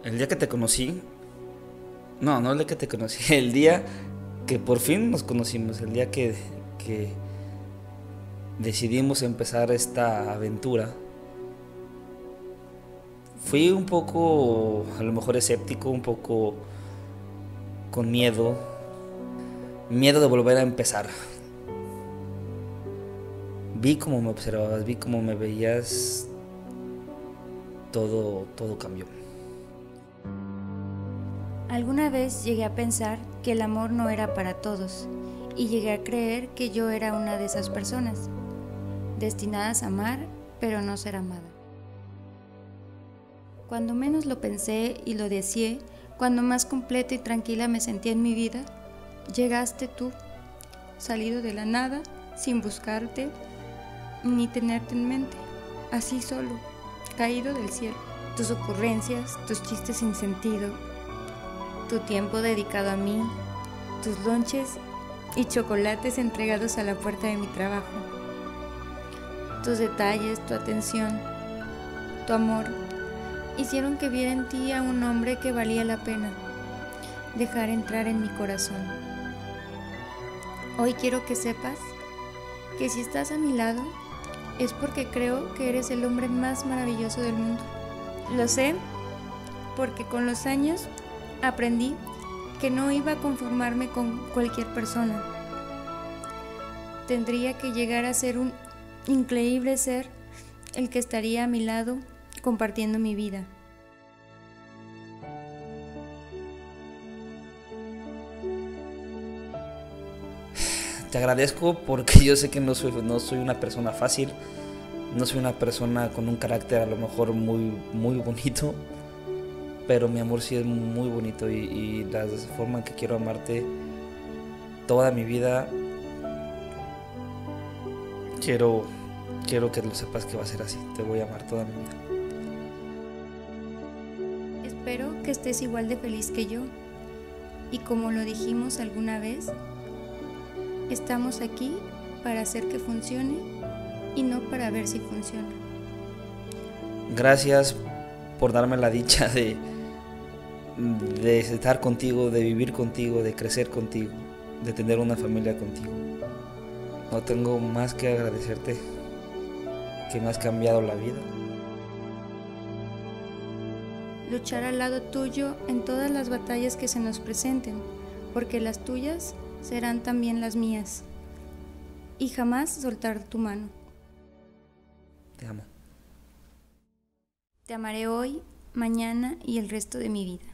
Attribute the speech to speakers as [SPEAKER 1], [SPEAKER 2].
[SPEAKER 1] El día que te conocí, no el día que te conocí, el día que por fin nos conocimos, el día que decidimos empezar esta aventura, fui un poco, a lo mejor escéptico, un poco con miedo de volver a empezar. Vi cómo me observabas, vi cómo me veías, todo cambió.
[SPEAKER 2] Alguna vez llegué a pensar que el amor no era para todos y llegué a creer que yo era una de esas personas, destinadas a amar, pero no ser amada. Cuando menos lo pensé y lo deseé, cuando más completa y tranquila me sentía en mi vida, llegaste tú, salido de la nada, sin buscarte ni tenerte en mente, así solo, caído del cielo. Tus ocurrencias, tus chistes sin sentido, tu tiempo dedicado a mí, tus lonches y chocolates entregados a la puerta de mi trabajo, tus detalles, tu atención, tu amor, hicieron que viera en ti a un hombre que valía la pena dejar entrar en mi corazón. Hoy quiero que sepas que si estás a mi lado es porque creo que eres el hombre más maravilloso del mundo. Lo sé porque con los años aprendí que no iba a conformarme con cualquier persona. Tendría que llegar a ser un increíble ser el que estaría a mi lado compartiendo mi vida.
[SPEAKER 1] Te agradezco porque yo sé que no soy una persona fácil, no soy una persona con un carácter a lo mejor muy bonito, pero mi amor sí es muy bonito y la forma en que quiero amarte toda mi vida, quiero que lo sepas que va a ser así, te voy a amar toda mi vida.
[SPEAKER 2] Espero que estés igual de feliz que yo y como lo dijimos alguna vez, estamos aquí para hacer que funcione y no para ver si funciona.
[SPEAKER 1] Gracias por darme la dicha de estar contigo, de vivir contigo, de crecer contigo, de tener una familia contigo. No tengo más que agradecerte, que me has cambiado la vida.
[SPEAKER 2] Luchar al lado tuyo en todas las batallas que se nos presenten, porque las tuyas serán también las mías. Y jamás soltar tu mano.
[SPEAKER 1] Te amo.
[SPEAKER 2] Te amaré hoy, mañana y el resto de mi vida.